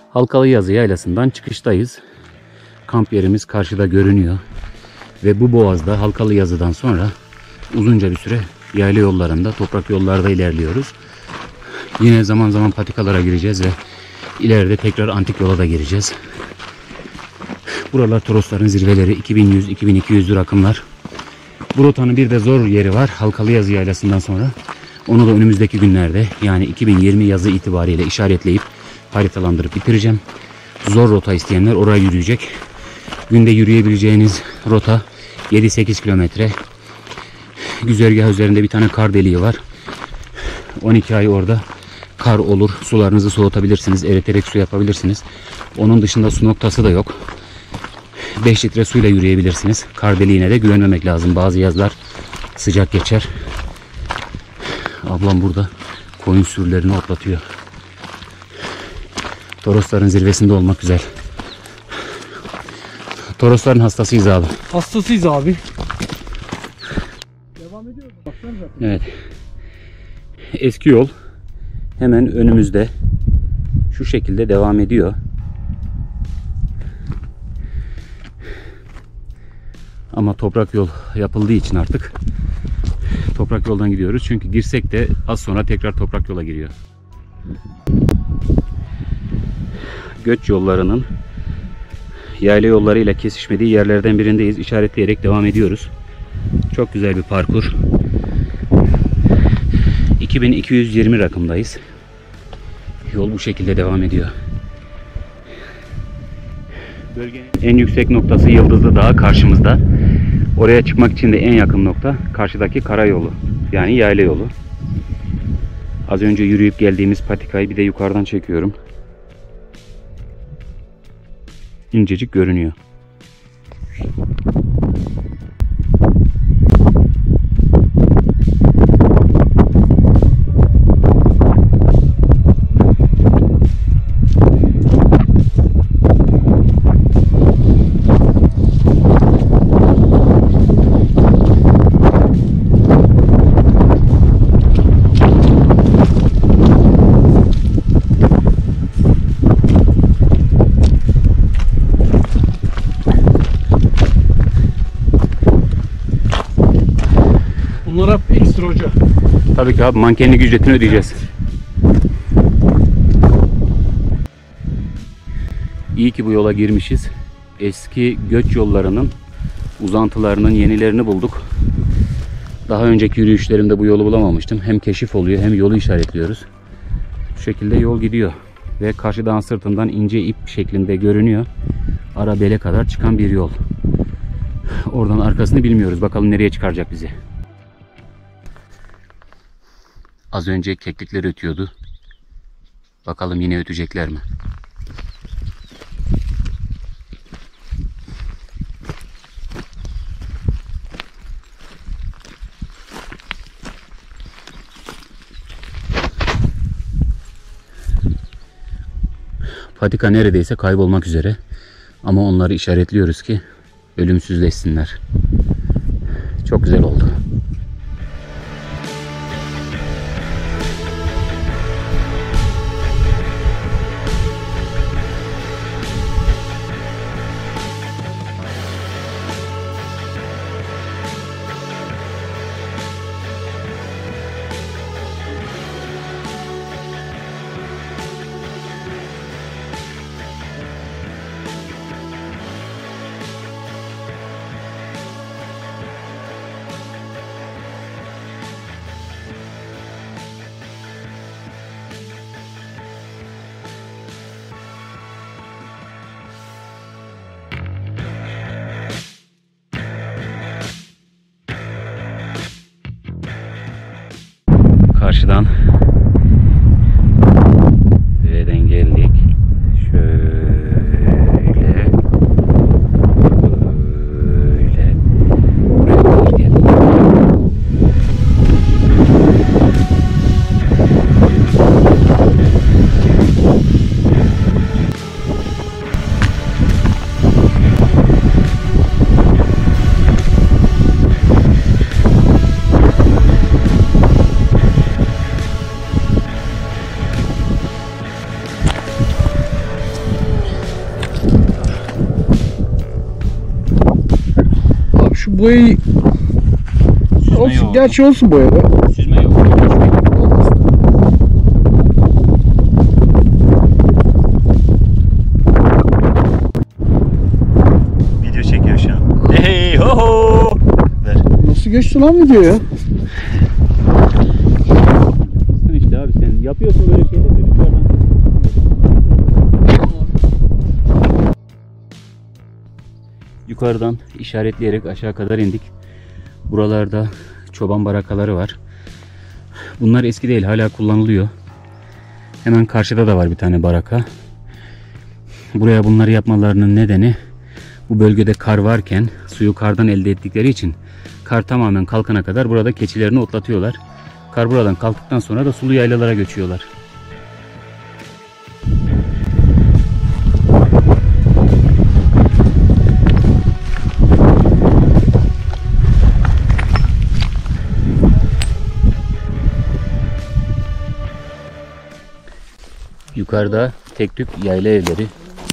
Halkalıyazı Yaylası'ndan çıkıştayız. Kamp yerimiz karşıda görünüyor. Ve bu boğazda Halkalıyazı'dan sonra uzunca bir süre yayla yollarında, toprak yollarda ilerliyoruz. Yine zaman zaman patikalara gireceğiz ve ileride tekrar antik yola da gireceğiz. Buralar Torosların zirveleri, 2100-2200'lü rakımlar. Bu rotanın bir de zor yeri var Halkalıyazı Yaylası'ndan sonra. Onu da önümüzdeki günlerde, yani 2020 yazı itibariyle işaretleyip haritalandırıp bitireceğim. Zor rota isteyenler oraya yürüyecek. Günde yürüyebileceğiniz rota 7-8 kilometre. Güzergah üzerinde bir tane kar deliği var. 12 ay orada kar olur. Sularınızı soğutabilirsiniz. Eriterek su yapabilirsiniz. Onun dışında su noktası da yok. 5 litre suyla yürüyebilirsiniz. Kar deliğine de güvenmemek lazım. Bazı yazlar sıcak geçer. Ablam burada koyun sürülerini otlatıyor. Torosların zirvesinde olmak güzel. Torosların hastasıyız abi. Hastasıyız abi. Devam ediyoruz. Evet. Eski yol hemen önümüzde. Şu şekilde devam ediyor. Ama toprak yol yapıldığı için artık toprak yoldan gidiyoruz. Çünkü girsek de az sonra tekrar toprak yola giriyor. Göç yollarının yayla yollarıyla kesişmediği yerlerden birindeyiz. İşaretleyerek devam ediyoruz. Çok güzel bir parkur. 2220 rakımdayız. Yol bu şekilde devam ediyor. Bölgenin en yüksek noktası Yıldızlı Dağı karşımızda. Oraya çıkmak için de en yakın nokta karşıdaki karayolu. Yani yayla yolu. Az önce yürüyüp geldiğimiz patikayı bir de yukarıdan çekiyorum. İncecik görünüyor. Bunlar hep ekstra hoca. Tabii ki abi, mankenlik ücretini ödeyeceğiz. İyi ki bu yola girmişiz. Eski göç yollarının uzantılarının yenilerini bulduk. Daha önceki yürüyüşlerimde bu yolu bulamamıştım. Hem keşif oluyor hem yolu işaretliyoruz. Bu şekilde yol gidiyor. Ve karşı dağın sırtından ince ip şeklinde görünüyor. Arabele kadar çıkan bir yol. Oradan arkasını bilmiyoruz. Bakalım nereye çıkaracak bizi. Az önce keklikler ötüyordu. Bakalım yine ötecekler mi? Patika neredeyse kaybolmak üzere. Ama onları işaretliyoruz ki ölümsüzleşsinler. Çok güzel oldu. Karşıdan V'den geldik. Şöyle böyle buraya kadar geldik. Şu boyayı Süzme olsun, yok. gerçi olsun boya be. Süzme yok. Video çekiyor şu an. Hey ho ho. Ver. Nasıl geçti lan video ya? Yapmışsın işte abi, sen yapıyorsun böyle şeyleri de dışarıdan. Yukarıdan işaretleyerek aşağı kadar indik. Buralarda çoban barakaları var. Bunlar eski değil, hala kullanılıyor. Hemen karşıda da var bir tane baraka. Buraya bunları yapmalarının nedeni, bu bölgede kar varken suyu kardan elde ettikleri için kar tamamen kalkana kadar burada keçilerini otlatıyorlar. Kar buradan kalktıktan sonra da sulu yaylalara göçüyorlar. Yukarıda tek tük yayla evleri.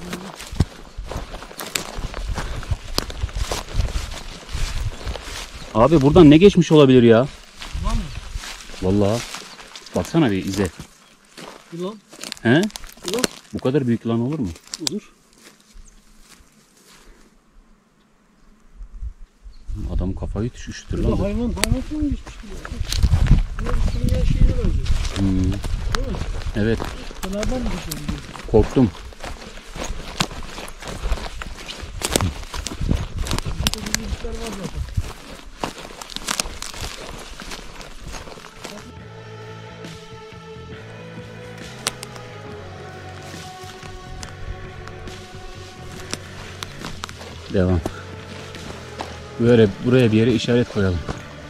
Abi buradan ne geçmiş olabilir ya? Vallahi baksana bir ize. Yılan. He? Yılan. Bu kadar büyük yılan olur mu? Olur. Adam kafayı üşütür Burada lan. hayvan falan geçmiş gibi. Bunlar üstünün şeyine benziyor. Hmm. Değil mi? Evet, Kenardan mı geçiyor? korktum. Burada bir var zaten. Devam. Böyle buraya bir yere işaret koyalım.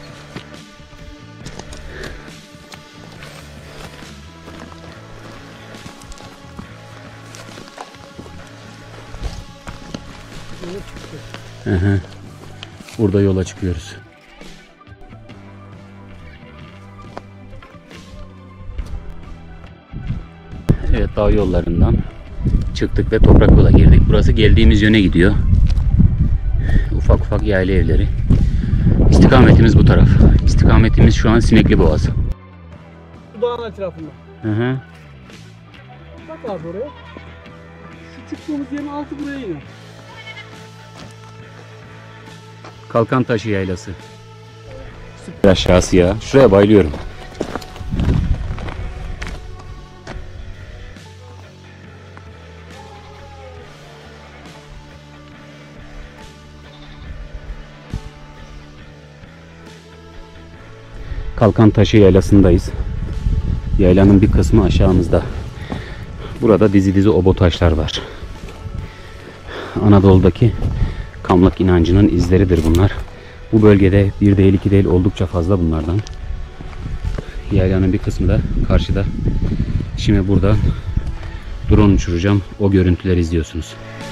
Hı hı. Burada yola çıkıyoruz. Evet, dağ yollarından çıktık ve toprak yola girdik. Burası geldiğimiz yöne gidiyor. Ufak ufak yayla evleri. İstikametimiz bu taraf. İstikametimiz şu an Sinekli Boğaz. Bu dağın etrafında. Hı hı. Bak abi oraya. Şu çıktığımız yerin altı buraya iner. Kalkan Taşı Yaylası. Aşağısı ya. Şuraya bayılıyorum. Kalkan Taşı Yaylası'ndayız. Yaylanın bir kısmı aşağımızda. Burada dizi dizi obo taşlar var. Anadolu'daki Kamlık inancının izleridir bunlar. Bu bölgede bir değil iki değil oldukça fazla bunlardan. Yaylanın bir kısmı da karşıda. Şimdi buradan drone uçuracağım. O görüntüleri izliyorsunuz.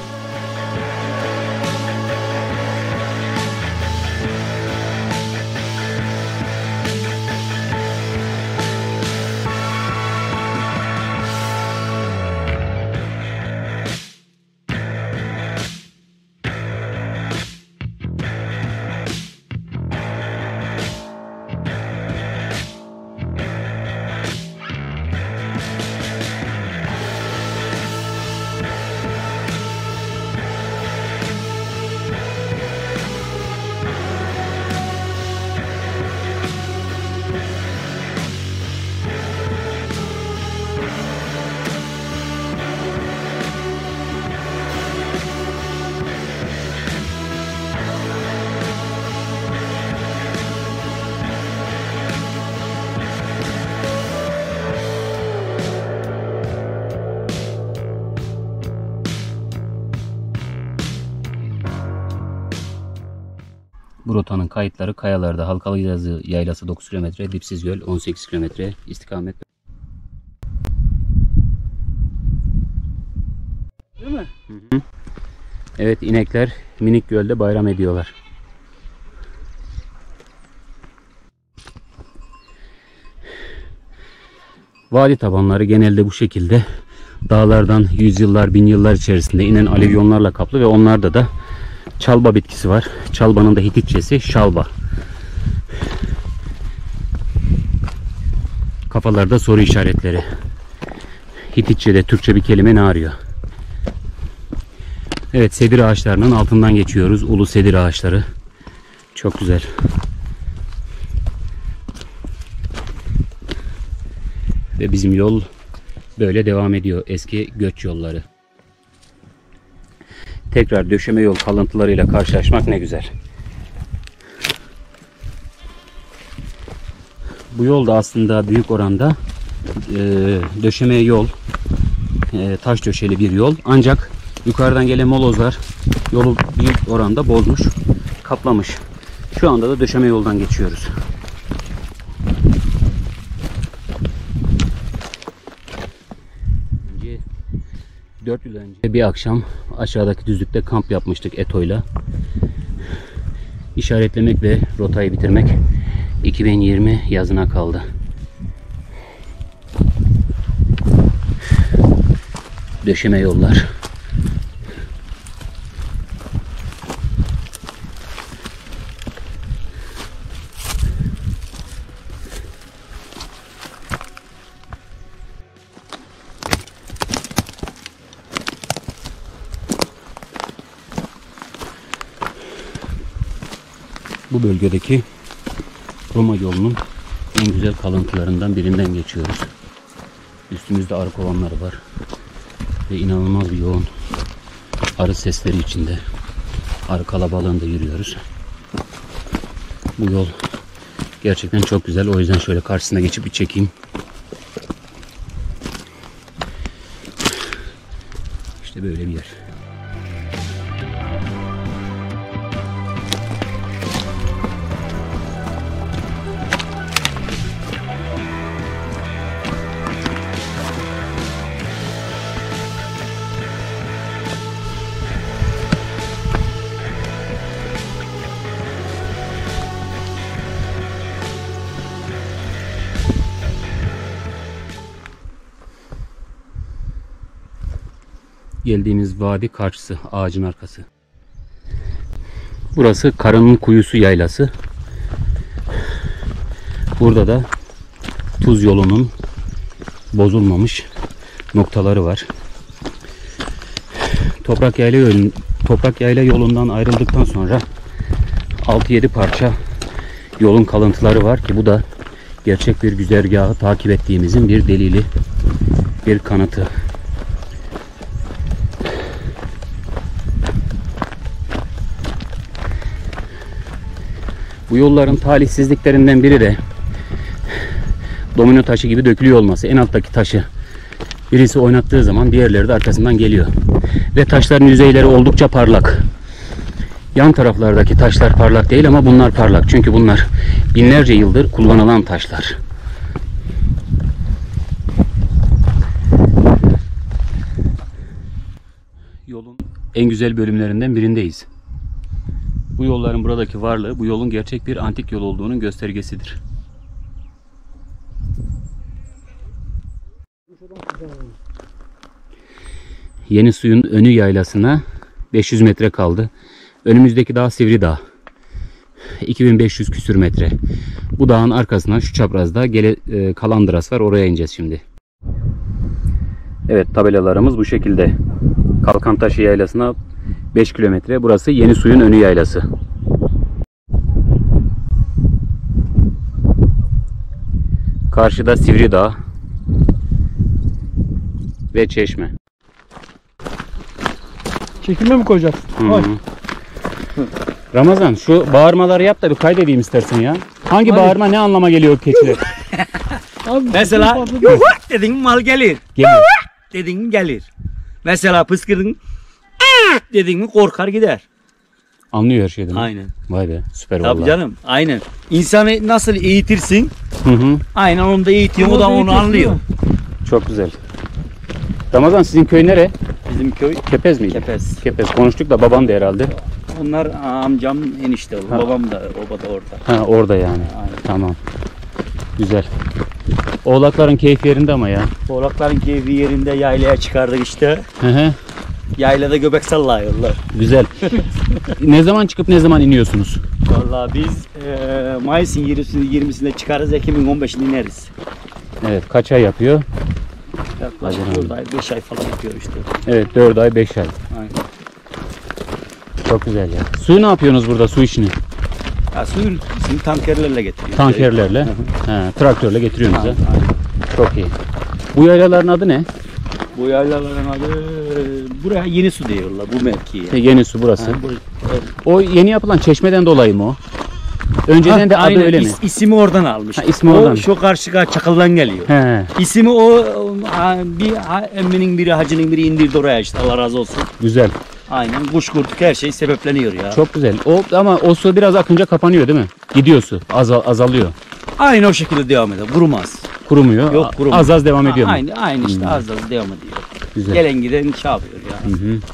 Bu rotanın kayıtları kayalarda. Halkalı Yazı Yaylası 9 km, Dipsiz Göl 18 km, istikamet. Değil mi? Hı hı. Evet, inekler minik gölde bayram ediyorlar. Vadi tabanları genelde bu şekilde dağlardan yüzyıllar, bin yıllar içerisinde inen alüvyonlarla kaplı ve onlarda da çalba bitkisi var. Çalbanın da Hititçesi şalba. Kafalarda soru işaretleri. Hititçe'de Türkçe bir kelime ne arıyor? Evet, sedir ağaçlarının altından geçiyoruz. Ulu sedir ağaçları. Çok güzel. Ve bizim yol böyle devam ediyor. Eski göç yolları. Tekrar döşeme yol kalıntılarıyla karşılaşmak ne güzel. Bu yol da aslında büyük oranda döşeme yol, taş döşeli bir yol. Ancak yukarıdan gelen molozlar yolu büyük oranda bozmuş, kaplamış. Şu anda da döşeme yoldan geçiyoruz. Önce 4 yıl önce bir akşam aşağıdaki düzlükte kamp yapmıştık Eto'yla. İşaretlemek ve rotayı bitirmek 2020 yazına kaldı. Döşeme yollar. Bu bölgedeki Roma yolunun en güzel kalıntılarından birinden geçiyoruz. Üstümüzde arı kovanları var. Ve inanılmaz bir yoğun arı sesleri içinde arı kalabalığında yürüyoruz. Bu yol gerçekten çok güzel. O yüzden şöyle karşısına geçip bir çekeyim. İşte böyle bir yer. Geldiğimiz vadi karşısı, ağacın arkası. Burası Kara'nın Kuyusu Yaylası. Burada da tuz yolunun bozulmamış noktaları var. Toprak yayla yolundan ayrıldıktan sonra 6-7 parça yolun kalıntıları var ki bu da gerçek bir güzergahı takip ettiğimizin bir delili, bir kanıtı. Bu yolların talihsizliklerinden biri de domino taşı gibi dökülüyor olması. En alttaki taşı birisi oynattığı zaman diğerleri de arkasından geliyor. Ve taşların yüzeyleri oldukça parlak. Yan taraflardaki taşlar parlak değil ama bunlar parlak. Çünkü bunlar binlerce yıldır kullanılan taşlar. Yolun en güzel bölümlerinden birindeyiz. Bu yolların buradaki varlığı, bu yolun gerçek bir antik yol olduğunun göstergesidir. Yeni Suyun Önü yaylasına 500 metre kaldı. Önümüzdeki dağ Sivri Dağ. 2500 küsür metre. Bu dağın arkasından şu çaprazda Kalandras var. Oraya ineceğiz şimdi. Evet, tabelalarımız bu şekilde. Kalkantaşı yaylasına 5 kilometre. Burası Yeni Suyun Önü yaylası. Karşıda Sivri Dağ ve çeşme. Çekime mi koyacağız? Ramazan, şu bağırmaları yap da bir kaydedeyim istersen ya. Hangi Hadi. bağırma ne anlama geliyor keçiler? Abi, Mesela dedin mal gelir. Geliyor. Dedin gelir. Mesela pıskırdın dedin mi korkar gider. Anlıyor her şeyden. Aynen. Vay be, süper Tabii vallahi. canım. Aynen. İnsanı nasıl eğitirsin? Hı hı. Aynen onu da eğitiyor. O da onu anlıyor. Çok güzel. Ramazan, sizin köy nere? Bizim köy Kepez miydi? Kepez. Kepez. Konuştuk da baban da herhalde. Onlar amcam enişte. Ha. Babam da o da orada. Ha, orada yani. Aynen. Tamam. Güzel. Oğlakların keyfi yerinde ama ya. Oğlakların keyfi yerinde yaylaya çıkardık işte. Hı hı. Yaylada göbek sallıyorlar. Güzel. Ne zaman çıkıp ne zaman iniyorsunuz? Vallahi biz Mayıs'ın 20'sinde çıkarız, Ekim'in 15'inde ineriz. Evet, kaç ay yapıyor? Yaklaşık Hadi 4 ay 5 ay falan yapıyor işte. Evet, 4 ay 5 ay. Aynen. Çok güzel ya. Suyu ne yapıyorsunuz burada, su işini? Ya suyu bizim tankerlerle getiriyoruz. Tankerlerle, traktörle getiriyorsunuz ha. Çok iyi. Bu yaylaların adı ne? Bu yaylaların adı buraya Yeni Su diyorlar bu mevkiye. Yeni su burası. Ha, evet. O yeni yapılan çeşmeden dolayı mı o? Önceden de adı aynen, öyle mi? İsmi oradan almış. Ha, ismi oradan. O şu karşıya Çakıl'dan geliyor. He, İsmi bir emminin biri, hacının biri indirdi oraya işte, Allah razı olsun. güzel. Aynen, kuş kurtuk her şey sebepleniyor ya. Çok güzel. Ama o su biraz akınca kapanıyor değil mi? Gidiyor su. Azalıyor. Aynı o şekilde devam eder. Kurumaz. Kurumuyor. Yok, kurumuyor. Az az devam ediyor mu? Aynı işte az az devam ediyor. Güzel. Gelen giden şey yapıyor ya. Hı hı.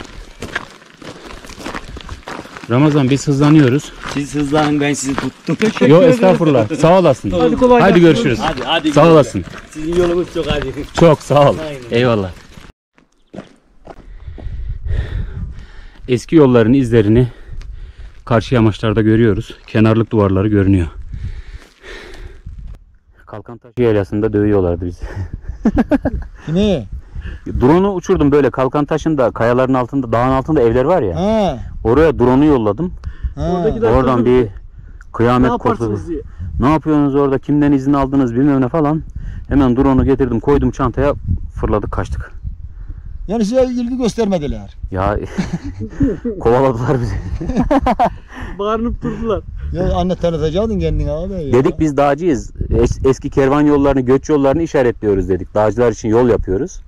Ramazan, biz hızlanıyoruz. Siz hızlanın, ben sizi tuttum. Yo, estağfurullah. Sağ olasın. Hadi kolay Hadi gelsin. görüşürüz. Hadi. Sağ olasın. Sizin yolunuz çok hadi. Çok sağ ol. Aynen. Eyvallah. Eski yolların izlerini karşı yamaçlarda görüyoruz. Kenarlık duvarları görünüyor. Kalkantaş yaylasında dövüyorlardı bizi. Kimi? Drone'u uçurdum böyle Kalkantaş'ın da kayaların altında, dağın altında evler var ya. Ha. Oraya drone'u yolladım. Ha. Oradaki de- Oradan bir Ne kıyamet koptu. yaparsınız diye. Ne yapıyorsunuz orada? Kimden izin aldınız bilmem ne falan. Hemen drone'u getirdim, koydum çantaya, fırladık kaçtık. Yani size ilgi göstermediler. Ya kovaladılar bizi. Bağırınıp durdular. Ya anne tanıtacaktın kendini abi ya. Dedik biz dağcıyız. Eski kervan yollarını, göç yollarını işaretliyoruz dedik. Dağcılar için yol yapıyoruz.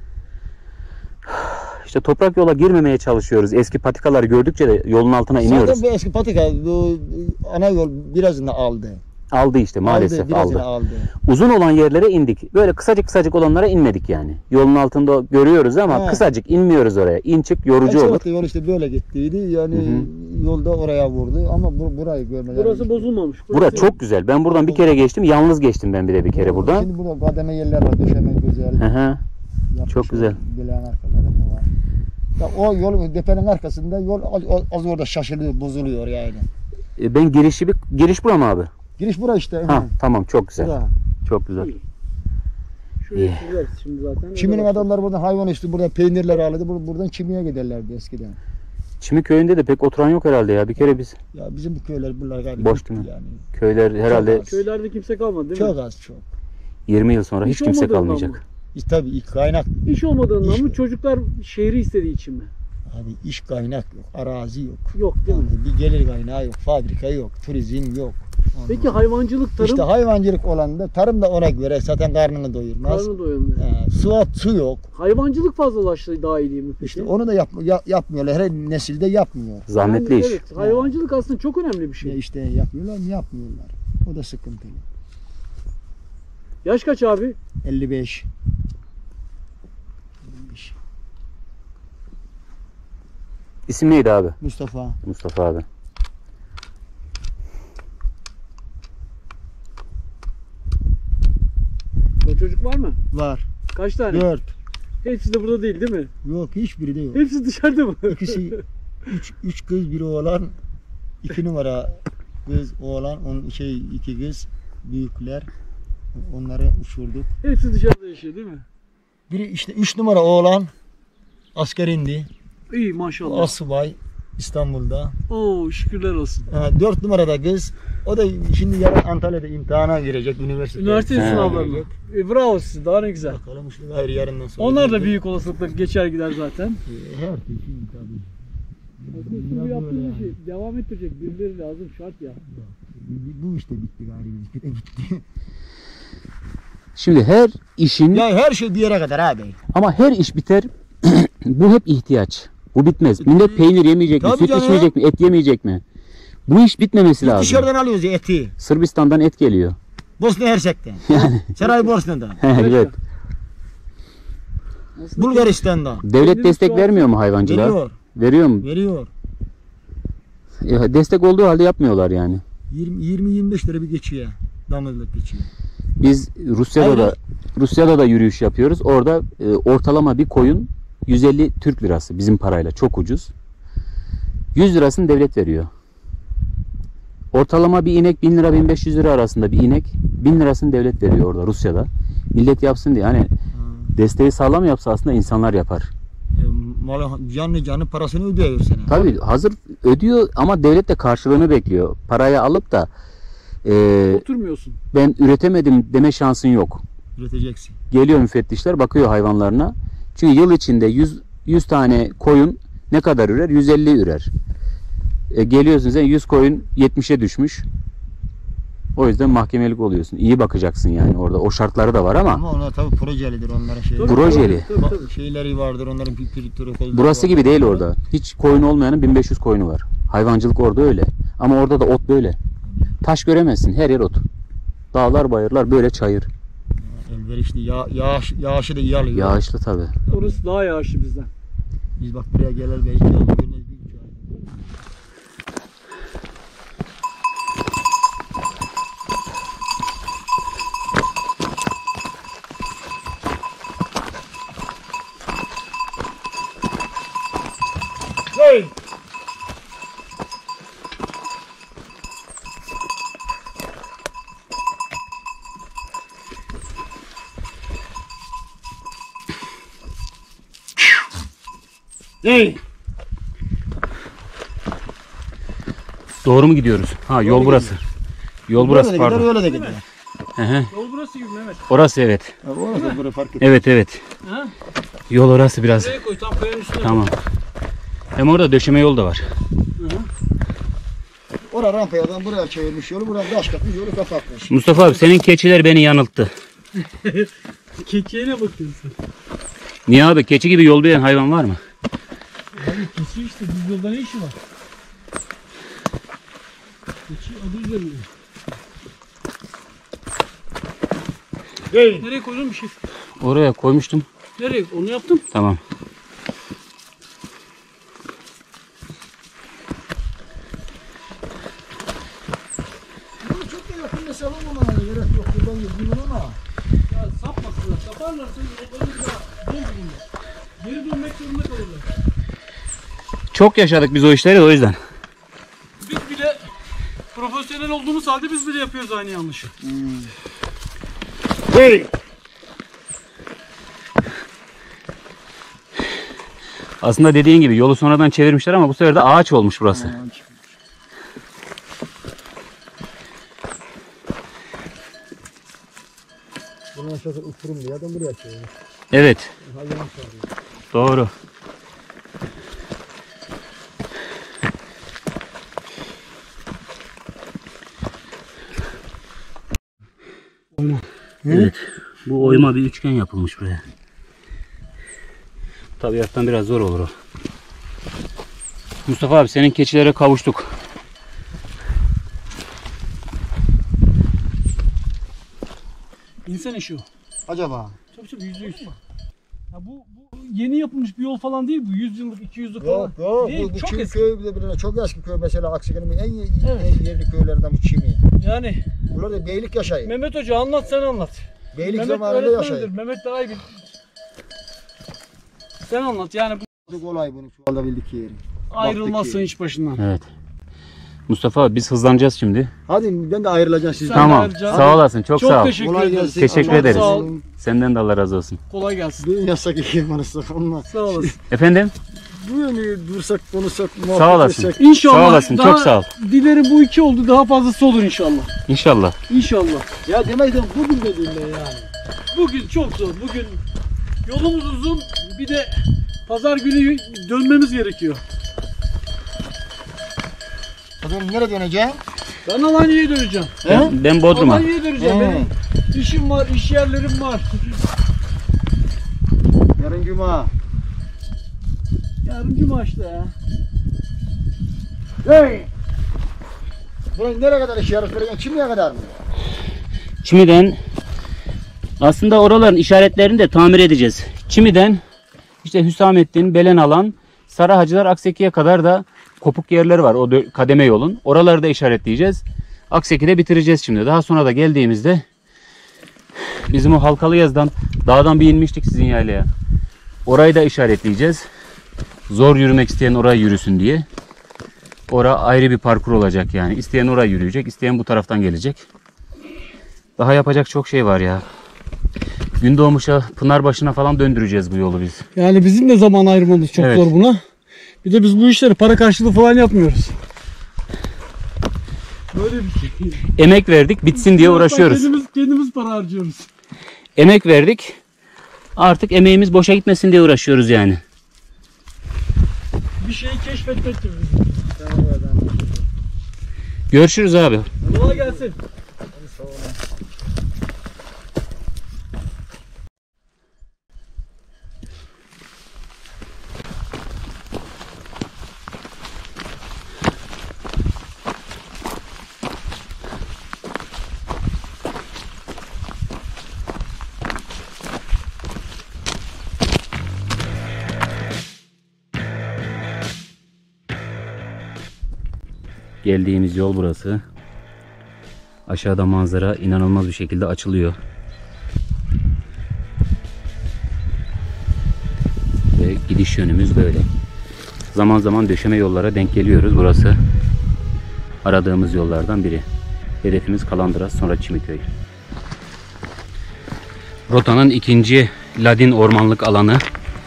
İşte toprak yola girmemeye çalışıyoruz. Eski patikaları gördükçe de yolun altına iniyoruz. Zaten bu eski patika, bu ana yol birazını aldı. Aldı işte, maalesef birazını aldı. aldı. Uzun olan yerlere indik. Böyle kısacık olanlara inmedik yani. Yolun altında görüyoruz ama He. kısacık inmiyoruz oraya. İn çık yorucu olur. Yol işte böyle gittiydi. Yani yolda oraya vurdu ama burayı görmeler. Burası bozulmamış. Bura çok güzel. Ben buradan bir kere geçtim. Yalnız geçtim ben bir de bir kere buradan. Şimdi burada kademe yerler var. Döşeme güzel. Hı hı. Yapmış Çok güzel. Bileğin arkalarında var. Ya o yol depenin arkasında yol az orada şaşılıyor, bozuluyor yani. Ben giriş bura mı abi? Giriş bura işte. Ha, tamam, çok güzel. Bura. Çok güzel. Şurayı çizeriz şimdi zaten. Çiminin adamlar buradan hayvan üstü buradan peynirler alırdı. Buradan çimiye giderlerdi eskiden. Çimi köyünde de pek oturan yok herhalde ya. Bir kere biz Ya bizim bu köyler bunlar galiba Boş bitti değil mi? yani. köyler herhalde az. Köylerde kimse kalmadı değil mi? Çok az çok. 20 yıl sonra hiç Hiç kimse olmadığından kalmayacak. mı? Tabii ilk kaynak. İş olmadığından İş mı? mi? Çocuklar şehri istediği için mi? Abi iş kaynak yok, arazi yok. Yok değil mi? Yani bir gelir kaynağı yok, fabrika yok, turizm yok. Peki hayvancılık, tarım İşte hayvancılık olan da tarım da ona göre zaten karnını doyurmaz. karnı doyurmuyor. Su yok. Hayvancılık fazlalaştı daha iyi değil mi peki? İşte onu da yapmıyorlar. Her nesilde yapmıyor. Zahmetli Yani iş. Evet, hayvancılık aslında çok önemli bir Ya şey. işte yapıyorlar mı yapmıyorlar. O da sıkıntılı. Yaş kaç abi? 55. İsim neydi abi? Mustafa. Mustafa abi. O çocuk var mı? Var. Kaç tane? 4. Hepsi de burada değil mi? Yok hiçbiri de yok. Hepsi dışarıda mı? İkisi 3 kız biri oğlan. 2 numara kız oğlan, 2 kız büyükler. Onları uçurduk. Hepsi dışarıda yaşıyor değil mi? Biri işte 3 numara oğlan asker indi. İyi maşallah. Asubay İstanbul'da. Oo şükürler olsun. 4 numarada kız. O da şimdi yarın Antalya'da imtihana girecek üniversite. Üniversite sınavlarına. Bravo size, daha ne güzel. Bakalım işte gayrı yarından sonra. Onlar da gelecek. büyük olasılıkla geçer gider zaten. Her türlü tabii. Bu yaptığınız şey devam ettirecek birileri lazım, şart ya. Bu işte bitti galiba. Bitti. Şimdi her işin Ya her şey bir yere kadar abi. ama her iş biter. Bu hep ihtiyaç. Bu bitmez. Millet peynir yemeyecek mi? Tabii Süt canım. içmeyecek mi? Et yemeyecek mi? Bu iş bitmemesi Biz lazım. dışarıdan alıyoruz ya eti. Sırbistan'dan et geliyor. Bosna Hersek'ten. Saraybosna'dan. Evet. Aslında Bulgaristan'dan. Devlet Kendimiz destek şu an- vermiyor mu hayvancılığa? Veriyor. Veriyor mu? Veriyor. Destek olduğu halde yapmıyorlar yani. 20-25 lira bir geçiyor. Damızlık geçiyor. Biz Rusya'da da yürüyüş yapıyoruz. Orada ortalama bir koyun 150 Türk lirası bizim parayla çok ucuz. 100 lirasını devlet veriyor. Ortalama bir inek 1000 lira 1500 lira arasında bir inek 1000 lirasını devlet veriyor orada Rusya'da. Millet yapsın diye hani desteği sağlam yapsa aslında insanlar yapar. Malı canlı parasını ödüyor sana. Tabii hazır ödüyor ama devlet de karşılığını bekliyor. Parayı alıp da Oturmuyorsun. ben üretemedim deme şansın yok. Üreteceksin. Geliyor müfettişler bakıyor hayvanlarına. Çünkü yıl içinde 100 tane koyun ne kadar ürer? 150 ürer. Geliyorsun sen 100 koyun 70'e düşmüş. O yüzden mahkemelik oluyorsun. İyi bakacaksın yani orada. O şartları da var ama Ama onlar tabii projelidir onların şey. projeli. Şeyleri vardır onların bir protokolleri. Burası gibi değil orada. Hiç koyun olmayanın 1500 koyunu var. Hayvancılık orada öyle. Ama orada da ot böyle. Taş göremezsin. Her yer ot. Dağlar, bayırlar böyle çayır. Elverişli yağışı da iyi alıyor. Yağışlı tabii. Orası daha yağışlı bizden. Biz bak buraya gelir belki yolda görmeyiz. Hey! Hey! Doğru mu gidiyoruz? Ha yol Doğru burası. Yol burası Böyle de pardon. gider, öyle de gider. Hı hı. Yol burası gibi Mehmet. Orası evet. Orası burası fark et. Evet. Ha? Yol orası biraz. Buraya koy, tam kayanın üstüne. Tamam. Hem orada döşeme yol da var. Orada rampayadan buraya çevirmiş yolu, buradan taş katmış yolu kapatmış. Mustafa abi senin keçiler beni yanılttı. Keçiye ne bakıyorsun? Niye abi? Keçi gibi yol bilen hayvan var mı? Abi keçi işte, düz yolda ne işi var? Keçi adı üzerinde. Nereye koydun bir şey? Oraya koymuştum. Nereye? Onu yaptım. Tamam. Çok da yakın mesela olmamaya gerek yok. Buradan gidiyor ama. Ya sapmasınlar. Saparlarsa yolları bir daha bozulurlar. Geri dönmek zorunda kalırlar. Çok yaşadık biz o işleri de o yüzden. Biz bile profesyonel olduğumuz halde biz bile yapıyoruz aynı yanlışı. Hey! Aslında dediğin gibi yolu sonradan çevirmişler ama bu sefer de ağaç olmuş burası. Bunun aşağıda uçurum diye adam buraya çevirmiş. Evet. Hayvan çağırıyor. Doğru. Oyma. Evet. Bu oyma bir üçgen yapılmış buraya. Tabiattan biraz zor olur o. Mustafa abi senin keçilere kavuştuk. İnsan işi o. Acaba? Tabii %100. Ya bu yeni yapılmış bir yol falan değil bu. 100 yıllık, 200 yıllık falan. Yok Değil, bu çok Çiğ eski. köy bile birine çok eski köy mesela Aksaka'nın en Evet. yerli köylerden bu Çiğmi. Yani Bunlar da beylik yaşayın. Mehmet Hoca anlat, sen anlat. Beylik Mehmet zamanında öğretmendir. yaşayın. Mehmet daha iyi bilir. Sen anlat yani bu Çok kolay bunu çoğalabildik yeri. ayrılmazsın Baktık hiç başından. Evet. Mustafa abi biz hızlanacağız şimdi. Hadi ben de ayrılacağım sizden. Sen Tamam. ayrıca- Sağ olasın. Çok sağ ol. teşekkür Kolay ederiz. gelsin. Teşekkür Çok ederiz. Sağ ol. Senden de Allah razı olsun. Kolay gelsin. Düğün yasak iki manısak onunla. Sağ olasın. Efendim? Bu yönü dursak konuşsak muhabbet Sağ olasın. etsek. İnşallah. Sağ olasın, daha çok sağ ol. Dilerim bu 2 oldu, daha fazlası olur inşallah. İnşallah. İnşallah. Ya demekten bugün dediğimde yani. Bugün çok zor. Bugün yolumuz uzun. Bir de pazar günü dönmemiz gerekiyor. O zaman nereye döneceğim? Ben Alanya'ya döneceğim. Ben Bodrum'a. Alanya'ya döneceğim. He. Benim işim var, iş yerlerim var. Yarın cuma. Yarın cuma işte ya. Hey! Burayı nereye kadar işaret vereceksin? Şimdiye kadar mı? Çimi'den aslında oraların işaretlerini de tamir edeceğiz. Çimi'den işte Hüsamettin, Belenalan, Sarıhacılar, Akseki'ye kadar da kopuk yerler var o kademe yolun. Oraları da işaretleyeceğiz. Akseki'de bitireceğiz şimdi. Daha sonra da geldiğimizde bizim o Halkalı Yaz'dan dağdan bir inmiştik sizin yaylaya. Orayı da işaretleyeceğiz. Zor yürümek isteyen oraya yürüsün diye. Ora ayrı bir parkur olacak yani. İsteyen oraya yürüyecek, isteyen bu taraftan gelecek. Daha yapacak çok şey var ya. Gündoğmuş'a, Pınarbaşı'na falan döndüreceğiz bu yolu biz. Yani bizim de zaman ayırmamız çok Evet. zor buna. Bir de biz bu işleri para karşılığı falan yapmıyoruz. Böyle bir şey. Emek verdik, bitsin diye uğraşıyoruz. Kendimiz para harcıyoruz. Emek verdik. Artık emeğimiz boşa gitmesin diye uğraşıyoruz yani. Bir şeyi keşfetmek gibi. Görüşürüz abi. Kolay gelsin. Geldiğimiz yol burası. Aşağıda manzara inanılmaz bir şekilde açılıyor. Ve gidiş yönümüz böyle. Zaman zaman döşeme yollara denk geliyoruz. Burası aradığımız yollardan biri. Hedefimiz Kalandıras, sonra Çimiköy. Rotanın ikinci ladin ormanlık alanı.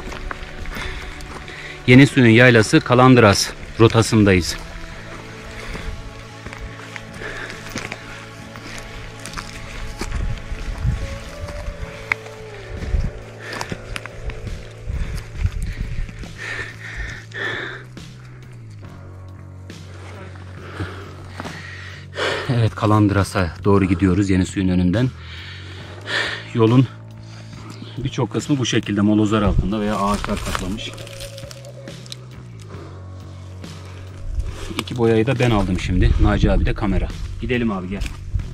Yenisuyun yaylası Kalandıras rotasındayız. Evet, Kalandıras'a doğru gidiyoruz Yenisuyun önünden. Yolun birçok kısmı bu şekilde molozlar altında veya ağaçlar kaplamış. İki boyayı da ben aldım şimdi. Naci abi de kamera. Gidelim abi, gel.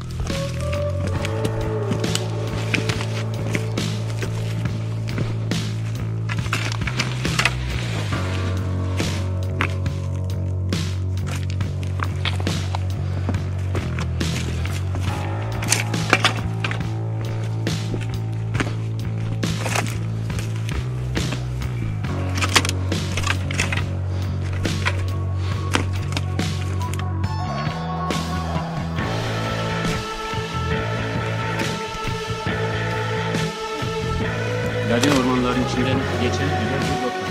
Ladin ormanların içinden geçen güzel bir rota.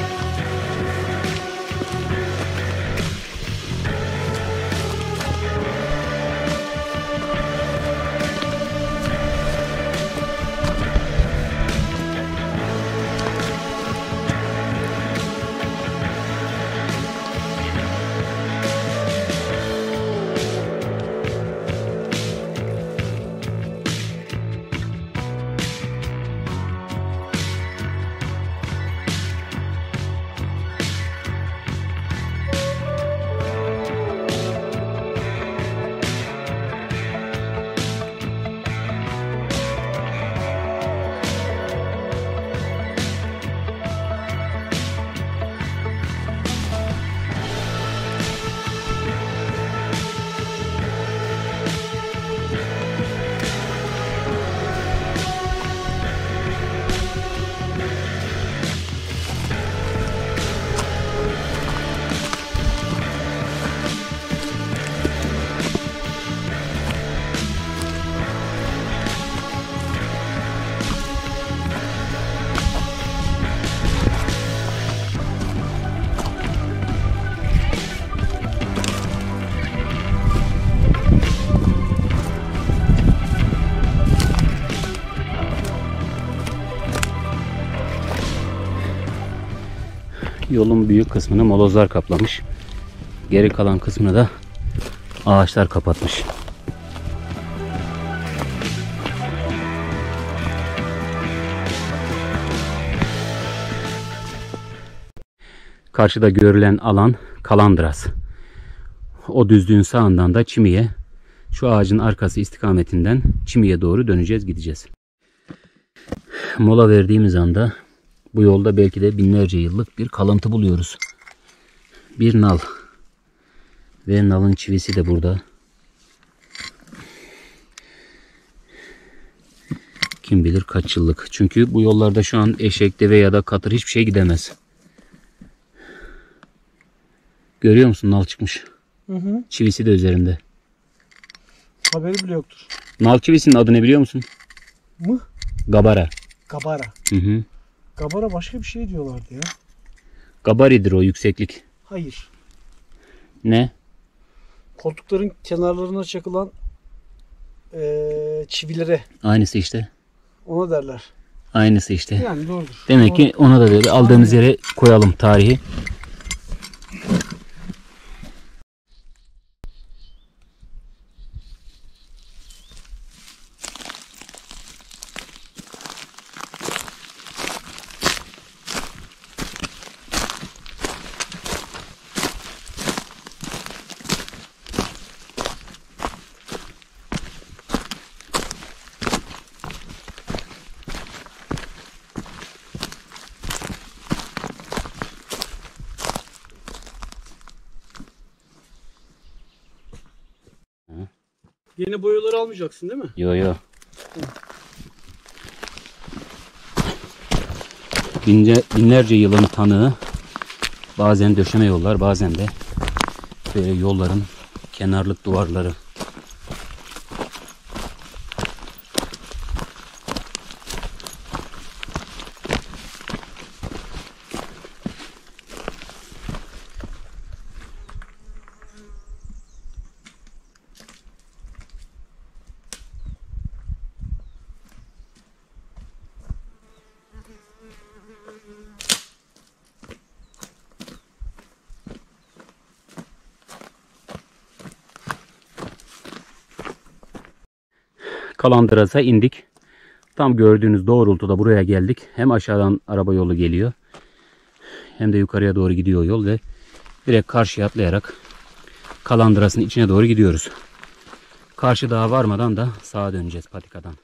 Yolun büyük kısmını molozlar kaplamış. Geri kalan kısmını da ağaçlar kapatmış. Karşıda görülen alan Kalandıras. O düzlüğün sağından da Çimi'ye, şu ağacın arkası istikametinden Çimi'ye doğru döneceğiz, gideceğiz. Mola verdiğimiz anda bu yolda belki de binlerce yıllık bir kalıntı buluyoruz. Bir nal. Ve nalın çivisi de burada. Kim bilir kaç yıllık. Çünkü bu yollarda şu an eşek, deve ya da katır hiçbir şey gidemez. Görüyor musun? Nal çıkmış. Hı hı. Çivisi de üzerinde. Haberi bile yoktur. Nal çivisinin adı ne biliyor musun? Mı? Gabara. Gabara. Hı hı. Gabara başka bir şey diyorlardı ya. Gabaridir o yükseklik. Hayır. Ne? Koltukların kenarlarına çakılan çivilere Aynısı işte. ona derler. Aynısı işte. Yani doğrudur. Demek ki ona da böyle aldığımız yere koyalım tarihi. Yeni boyaları almayacaksın değil mi? Yo yo. Binlerce yılın tanığı, bazen döşeme yollar, bazen de böyle yolların kenarlık duvarları. Kalandıras'a indik. Tam gördüğünüz doğrultuda buraya geldik. Hem aşağıdan araba yolu geliyor, hem de yukarıya doğru gidiyor yol ve direkt karşıya atlayarak Kalandıras'ın içine doğru gidiyoruz. Karşı dağa varmadan da sağa döneceğiz patikadan.